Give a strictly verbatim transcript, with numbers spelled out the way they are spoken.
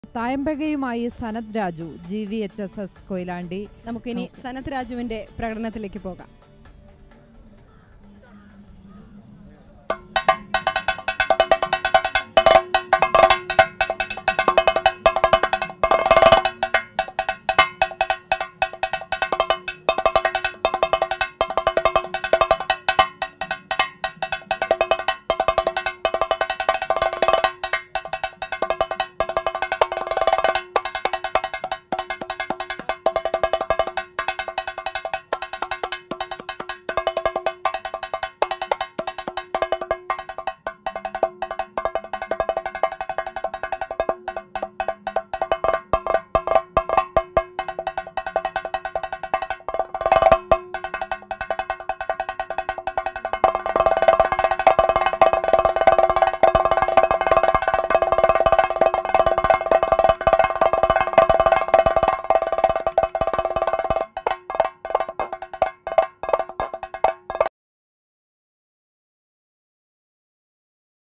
തായമ്പകയുമായി Sanath Raju, G V H S S Koyilandy. നമുക്കിനി സനത് രാജുവിന്റെ പ്രകടനത്തിലേക്ക് പോകാം.